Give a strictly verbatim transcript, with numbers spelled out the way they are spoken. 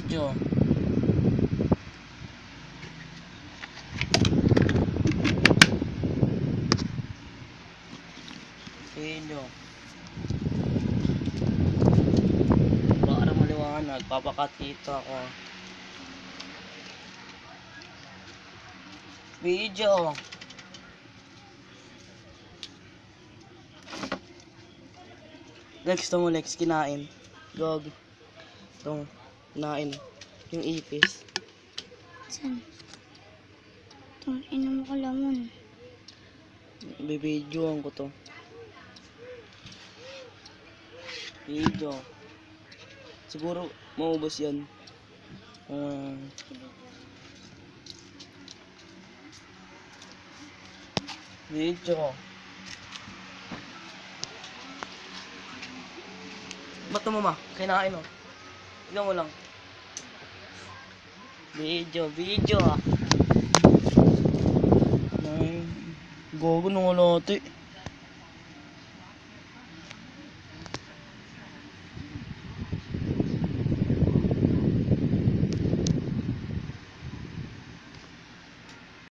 Video. Video. Para maliwanag, papakatito ako. Video. Lex, ito mo Lex, kinain. Gog. Itong kinain. Yung ipis. Saan? Itong inom ko lamon. Bibidyoan ko to. Video. Siguro maubos yan. Um, video. Ba't mo ma? Kinain o. Tignan mo lang. Video, video ah. Ay, gogo nung alote.